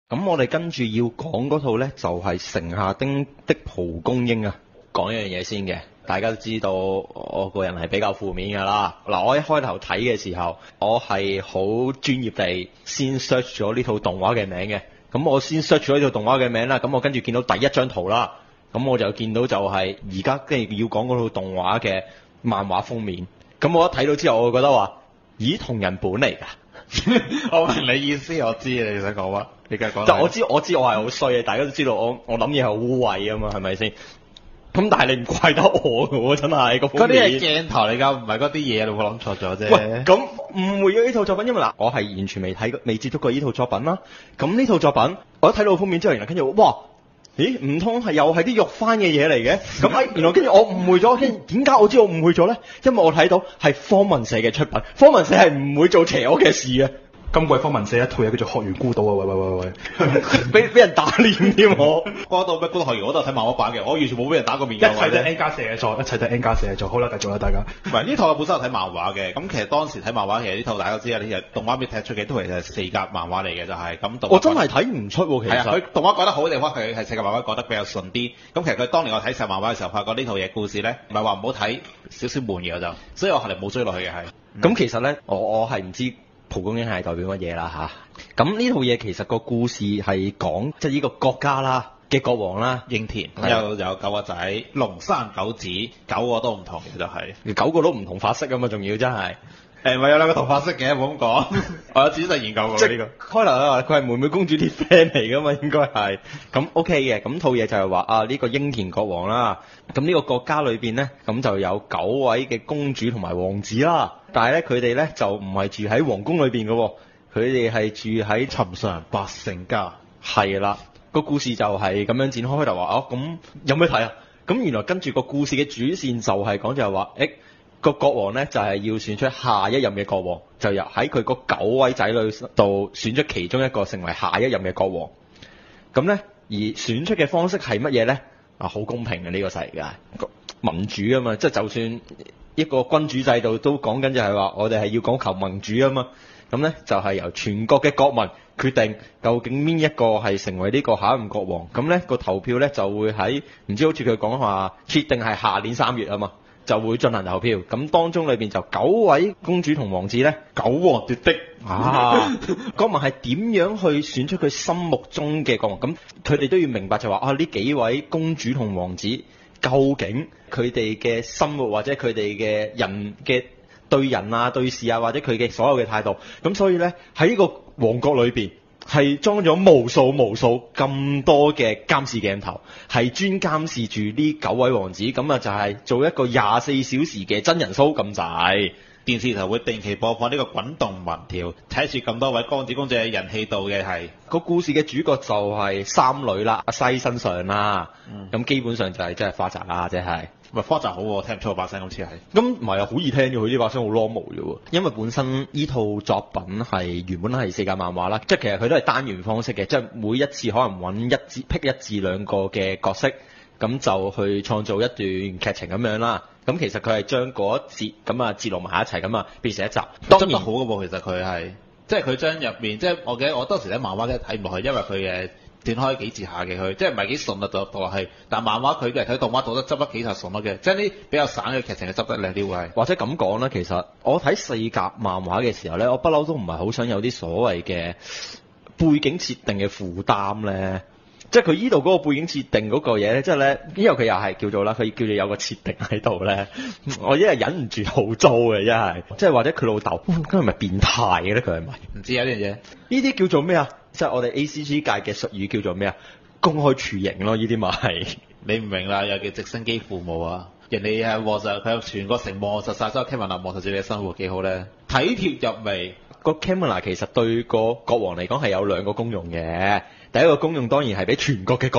咁我哋跟住要講嗰套呢，就係城下町的蒲公英啊。講一樣嘢先嘅，大家都知道我個人係比較負面㗎啦。嗱，我一開頭睇嘅時候，我係好專業地先 search 咗呢套動畫嘅名嘅。咁我先 search 咗呢套動畫嘅名啦，咁我跟住見到第一張圖啦，咁我就見到就係而家跟住要講嗰套動畫嘅漫畫封面。咁我一睇到之後，我就覺得話，咦，同人本嚟㗎。 我明你意思，我知你想講乜？你繼續講。 就我知我係好衰嘅，大家都知道我諗嘢係好污穢啊嘛，係咪先？咁但係你唔怪得我嘅喎，真係個封面。 嗰啲係鏡頭嚟㗎，唔係嗰啲嘢，你會諗錯咗啫。 喂，咁誤會咗呢套作品，因為嗱，我係完全未接觸過呢套作品啦。咁呢套作品，我一睇到封面之後，原來跟住哇，咦，唔通係又係啲肉番嘅嘢嚟嘅？咁原來跟住我誤會咗，跟住點解我知我誤會咗咧？因為我睇到係方文社嘅出品，方文社係唔會做邪惡嘅事嘅。 今季方文社一套嘢叫做《學園孤島》啊！喂， 俾人打臉添我。 嗰度咩《孤島學園》我都係睇漫畫版嘅，我完全冇俾人打過面。 一切都 N 加四嘅錯，一切都 N 加四嘅錯。好啦，繼續啦，大家。 唔係呢套我本身有睇漫畫嘅，咁其實當時睇漫畫，其實呢套大家都知啊，呢隻動畫片踢出嘅都其實係四格漫畫嚟嘅，就係咁。 我真係睇唔出喎，其實。 係啊，佢動畫改得好嘅地方，佢係四格漫畫改得比較順啲。咁其實佢當年我睇成漫畫嘅時候，發覺呢套嘢故事咧，唔係話唔好睇，少少悶嘅就，所以我後嚟冇追落去嘅係。 咁其實咧，我係唔知蒲公英係代表乜嘢啦嚇。咁呢套嘢其實個故事係講即係呢個國家啦嘅國王啦， 櫻田有9個仔，龍生九子，9個都唔同嘅就係、 9個都唔同髮色啊嘛，仲要真係。 咪有兩個同髮色嘅，冇咁講。我有仔細研究過呢個。 開頭啊，佢係妹妹公主啲 friend 嚟噶嘛，應該係。咁 OK 嘅，咁套嘢就係話啊呢個櫻田國王啦，咁呢個國家裏邊咧，咁就有9位嘅公主同埋王子啦。但係咧，佢哋咧就唔係住喺皇宮裏邊嘅喎，佢哋係住喺尋常百姓家。 係啦，個故事就係咁樣展開。開頭話哦，咁有咩睇啊？咁原來跟住個故事嘅主線就係講就係話，個國王咧就係要選出下一任嘅國王，就由喺佢嗰9位仔女度選出其中一個成為下一任嘅國王。咁咧而選出嘅方式係乜嘢咧？啊，好公平嘅呢個世界，民主啊嘛，即係就算一個君主制度都講緊就係話，我哋係要講求民主啊嘛。咁咧就係由全國嘅國民決定究竟邊一個係成為呢個下一任國王。咁咧個投票咧就會喺唔知好似佢講話設定係下年3月啊嘛。就會進行投票，咁當中裏邊就9位公主同王子咧，9王奪嫡啊！國民係點樣去選出佢心目中嘅國王？咁佢哋都要明白就話啊，呢幾位公主同王子究竟佢哋嘅生活或者佢哋嘅人嘅對人啊、對事啊，或者佢嘅所有嘅態度，咁所以咧喺呢個王國裏邊。係裝咗無數咁多嘅監視鏡頭，係專監視住呢9位王子，咁啊就係做一個24小時嘅真人 show 咁滯。 電視台會定期播放呢個滾動民調，睇住咁多位公子公主嘅人氣度嘅係。 個故事嘅主角就係3女啦，阿西身上啦，咁基本上就係真係花澤啦，即係。 咪花澤好喎，聽唔出我把聲好似係。 咁唔係啊，好易聽嘅，佢呢把聲好 normal 嘅喎。因為本身呢套作品係原本係4格漫畫啦，即係其實佢都係單元方式嘅，即係每一次可能揾1至2個嘅角色，咁就去創造一段劇情咁樣啦。咁其實佢係將嗰一節咁啊節錄埋一齊咁啊變成一集。 當然好嘅喎，其實佢係，即係佢將入面，即係我記得我當時睇漫畫咧睇唔落去，因為佢斷開幾字下嘅佢，即係唔係幾順啊讀落去。但漫畫佢嘅睇動畫讀得執得幾頭順嘅，即係啲比較散嘅劇情嘅執得靚啲會係。 或者咁講啦，其實我睇4格漫畫嘅時候咧，我不嬲都唔係好想有啲所謂嘅背景設定嘅負擔咧。即係佢依度嗰個背景設定嗰個嘢咧，即係咧，因為佢又係叫做啦，佢叫做有個設定喺度咧，我一係忍唔住好糟嘅，一係即係或者佢老豆，佢係咪變態嘅咧？佢係咪？ 唔知有呢樣嘢， 呢啲叫做咩啊？即係我哋 ACG 界嘅術語叫做咩啊？公開處刑咯，呢啲咪係你唔明啦，又叫直升機父母啊！人哋係望實佢全個城望實晒，所有 camera 望實住你嘅生活幾好咧，體貼入微。 個 camera 其實對個國王嚟講係有2個功用嘅。第一個功用當然係俾全國嘅國民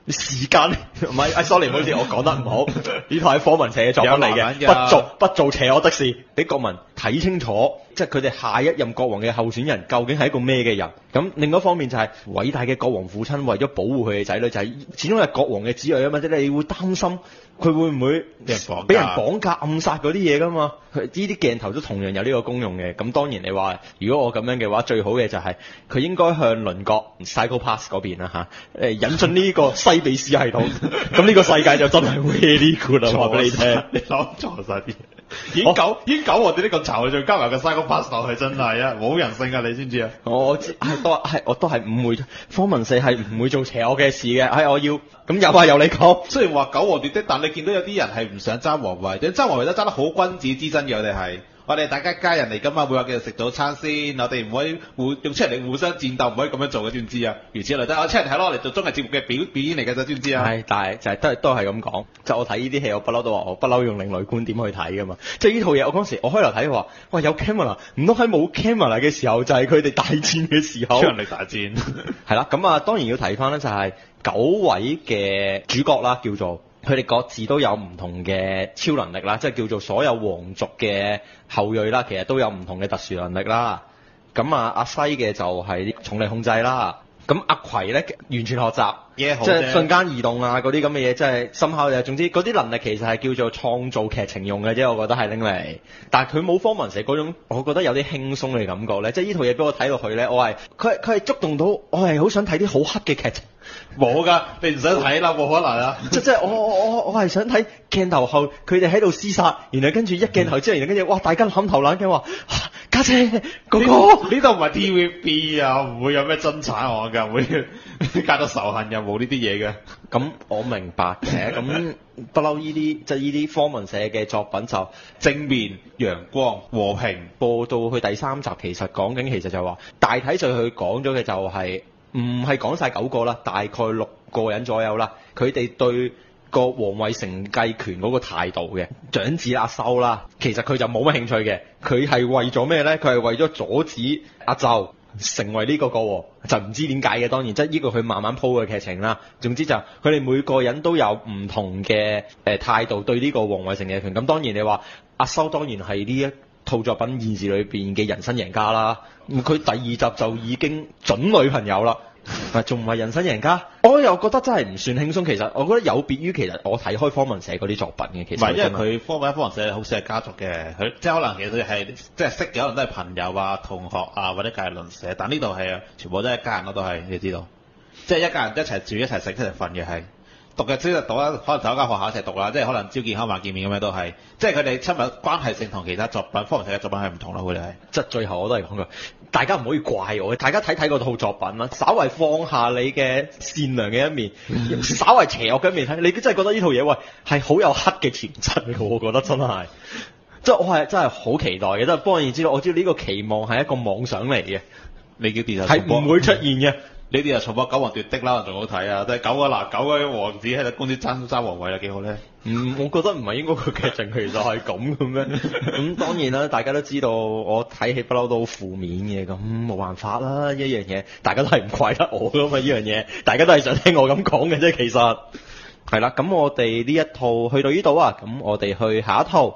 時間唔係，sorry 唔好意思，我講得唔好。呢套係科文社嘅作品嚟有男人嘅， 㗎不做邪惡的事，俾國民睇清楚，即係佢哋下一任國王嘅候選人究竟係一個咩嘅人。咁另一方面就係偉大嘅國王父親為咗保護佢嘅仔女，就係始終係國王嘅子女啊嘛，即係你會擔心佢會唔會俾人綁架暗殺嗰啲嘢噶嘛？呢啲鏡頭都同樣有呢個功用嘅。咁當然你話如果我咁樣嘅話，最好嘅就係佢應該向鄰國 Psycho-Pass 嗰邊啦嚇，引進呢個西比斯系統。咁呢個世界就真係 very good 啦，話俾你聽。 你諗錯晒啲，已經九我哋呢個巢，仲加埋個 Psycho-Pass 落去，真係啊，冇人性啊！你知唔知啊？ 我知我都係誤會，科文社係唔會做邪惡嘅事嘅。我要咁有話由你講。 雖然話九王奪嫡，但你見到有啲人係唔想爭皇位，爭皇位都爭得好君子之爭嘅。我哋大家家人嚟㗎嘛，每日繼續食早餐先，我哋唔可以用出嚟互相戰鬥，唔可以咁樣做嘅，知唔知啊？如此類推，我出嚟睇咯，我嚟做綜藝節目嘅表演嚟㗎啫，知唔知啊？ 係，但係就係都係咁講。就我睇呢啲戲，我不嬲都話我不嬲用另類觀點去睇㗎嘛。即係呢套嘢，我嗰時我開頭睇話，哇有 camera，唔通喺冇 camera 嘅時候就係佢哋大戰嘅時候？ 超人力大戰係啦，咁當然要提翻咧，就係9位嘅主角啦，叫做。佢哋各自都有唔同嘅超能力啦，即係叫做所有皇族嘅後裔啦，其實都有唔同嘅特殊能力啦。咁阿西嘅就係重力控制啦。咁阿葵咧完全學習，即係瞬間移動啊嗰啲咁嘅嘢，即係深刻嘅。總之嗰啲能力其實係叫做創造劇情用嘅啫，我覺得係拎嚟。但係佢冇科文社嗰種，我覺得有啲輕鬆嘅感覺咧。即係呢套嘢俾我睇落去咧，佢係觸動到我係好想睇啲好黑嘅劇情。 冇㗎，你唔想睇啦，冇可能啊！ 即係我係想睇鏡頭後佢哋喺度廝殺，然後跟住一鏡頭之後，然後跟住哇大家冚頭冷嘅話，家姐哥哥呢度唔係 TVB 啊，唔會有咩真慘案㗎，會隔到仇恨又冇呢啲嘢嘅。 咁我明白嘅，咁不嬲呢啲即係呢啲科文社嘅作品就正面、陽光、和平。 播到去第3集，其實講緊其實就係話大體上佢講咗嘅就係唔係講晒9個啦，大概6個人左右啦，佢哋對個皇位承繼權嗰個態度嘅長子阿修啦，其實佢就冇乜興趣嘅，佢係為咗咩咧？佢係為咗阻止阿紂成為呢個國王，就唔知點解嘅。當然即係呢個佢慢慢鋪嘅劇情啦。總之就佢哋每個人都有唔同嘅態度對呢個皇位承繼權。咁當然你話阿修當然係呢一套作品現時裏邊嘅人生贏家啦。佢第2集就已經準女朋友啦。仲唔係人生贏家？我又覺得真係唔算輕鬆。其實我覺得有別於其實我睇開科文社嗰啲作品嘅，其實唔係，因為佢科文社好似係家族嘅，佢即係可能其實係即係識嘅，可能都係朋友啊、同學啊或者隔鄰舍，但呢度係全部都係一家人咯，都係你知道，即係一家人一齊住、一齊食、一齊瞓嘅係。讀嘅即係讀啦，可能同一間學校一齊讀啦，即係可能朝見口晚見面咁樣都係，即係佢哋親密關係性同其他作品科文社嘅作品係唔同咯，佢哋係。即係最後我都係講句，大家唔可以怪我，大家睇嗰套作品啦，稍為放下你嘅善良嘅一面，稍為邪惡嘅一面睇，你真係覺得呢套嘢係好有黑嘅潛質嘅，我覺得真係。即係我係真係好期待嘅，即係不過然之我知道呢個期望係一個妄想嚟嘅，你叫電視係唔會出現嘅。 呢啲啊，重播9王奪嫡啦，仲好睇啊！即係9個王子喺度公司爭皇位啊，幾好咧？ 我覺得唔係應該個劇情其實係咁嘅咩？咁當然啦，大家都知道我睇戲不嬲都好負面嘅，咁冇辦法啦，一樣嘢大家都係唔怪得我噶嘛，呢樣嘢大家都係想聽我咁講嘅啫，其實係啦。咁我哋呢一套去到呢度啊，咁我哋去下一套。